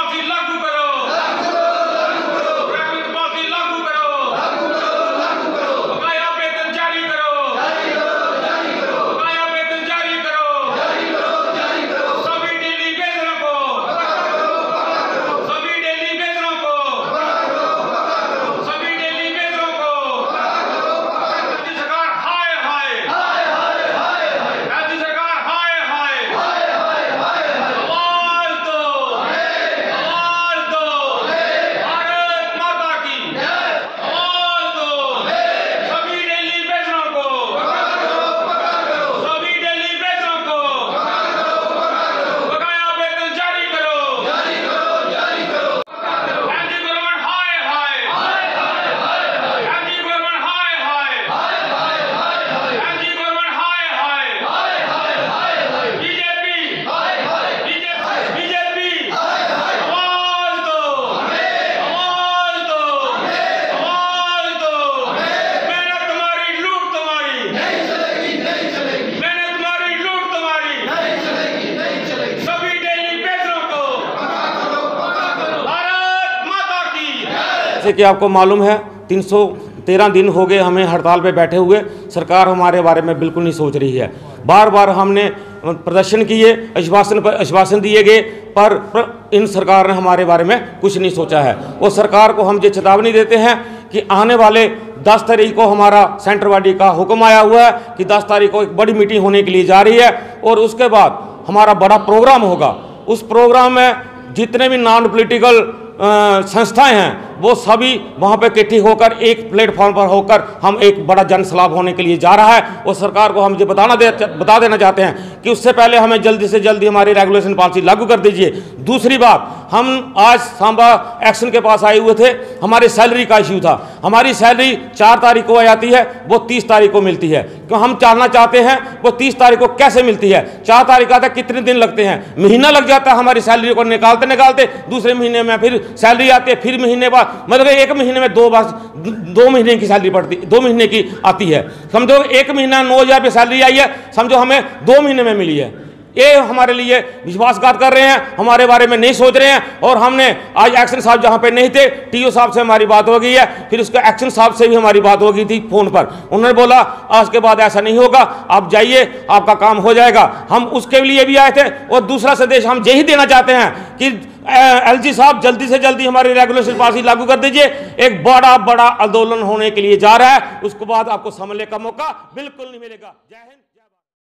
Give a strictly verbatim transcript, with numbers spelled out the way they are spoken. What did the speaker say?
Policy लागू करो, ग्रामीण पॉलिसी लागू करो, बकाया वेतन जारी करो, बकाया वेतन जारी करो, सभी डेली वेतनों को, सभी डेली वेतनों को, सभी डेली वेतनों को, राज्य सरकार हाय हाय, राज्य सरकार हाय हाय, आवाज दो, आवाज दो, भारत माता की आवाज दो, सभी डेली वेतनों को, सभी डेली वेतनों को, बकाया वेतन जारी करो, एंटी गवर्नमेंट हाय हाय, एंटी गवर्नमेंट हाय हाय, एंटी गवर्नमेंट हाय हाय, बीजेपी बीजेपी आवाज दो, आवाज दो, आवाज दो, मेहनत तुम्हारी लूट तुम्हारी, मेहनत तुम्हारी लूट तुम्हारी, सभी डेली वेतनों को, भारत माता की। जैसे कि आपको मालूम है तीन सौ तेरह दिन हो गए हमें हड़ताल पे बैठे हुए। सरकार हमारे बारे में बिल्कुल नहीं सोच रही है। बार बार हमने प्रदर्शन किए, आश्वासन पर आश्वासन दिए गए, पर, पर इन सरकार ने हमारे बारे में कुछ नहीं सोचा है। वो सरकार को हम ये चेतावनी देते हैं कि आने वाले दस तारीख को हमारा सेंटर बॉडी का हुक्म आया हुआ है कि दस तारीख को एक बड़ी मीटिंग होने के लिए जा रही है और उसके बाद हमारा बड़ा प्रोग्राम होगा। उस प्रोग्राम में जितने भी नॉन पॉलिटिकल संस्थाएं हैं वो सभी वहाँ पे इकट्ठी होकर एक प्लेटफॉर्म पर होकर हम एक बड़ा जन सलाह होने के लिए जा रहा है। और सरकार को हम ये बताना दे बता देना चाहते हैं कि उससे पहले हमें जल्दी से जल्दी हमारी रेगुलेशन पॉलिसी लागू कर दीजिए। दूसरी बात, हम आज सांबा एक्शन के पास आए हुए थे, हमारी सैलरी का इश्यू था। हमारी सैलरी चार तारीख को आ जाती है, वो तीस तारीख को मिलती है। क्यों हम जानना चाहते हैं वो तीस तारीख को कैसे मिलती है। चार तारीख आता कितने दिन लगते हैं? महीना लग जाता है हमारी सैलरी को निकालते निकालते। दूसरे महीने में फिर सैलरी आती है, फिर महीने बाद मतलब एक महीने में दो बार दो महीने की सैलरी पड़ती, दो महीने की आती है। समझो एक महीना नौ हजार रुपये सैलरी आई है, समझो हमें दो महीने में मिली है। ये हमारे लिए विश्वासघात कर रहे हैं, हमारे बारे में नहीं सोच रहे हैं। और हमने आज एक्शन साहब जहां पे नहीं थे, टीओ साहब से हमारी बात हो गई है, फिर उसके एक्शन साहब से भी हमारी बात हो गई थी फोन पर। उन्होंने बोला आज के बाद ऐसा नहीं होगा, आप जाइए, आपका काम हो जाएगा। हम उसके लिए भी आए थे। और दूसरा संदेश हम यही देना चाहते हैं कि एलजी साहब जल्दी से जल्दी हमारी रेगुलेशन पॉलिसी लागू कर दीजिए। एक बड़ा बड़ा आंदोलन होने के लिए जा रहा है, उसके बाद आपको संभलने का मौका बिल्कुल नहीं मिलेगा। जय हिंद।